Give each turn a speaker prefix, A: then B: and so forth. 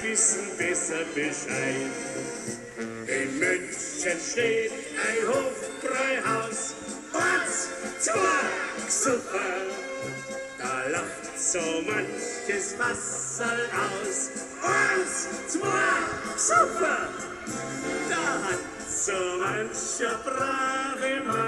A: wissen besser Bescheid. In München steht ein Hofbräuhaus, eins, zwei, super. Da lacht so manches Wasserl aus, eins, zwei, super. Da hat so mancher brave Mann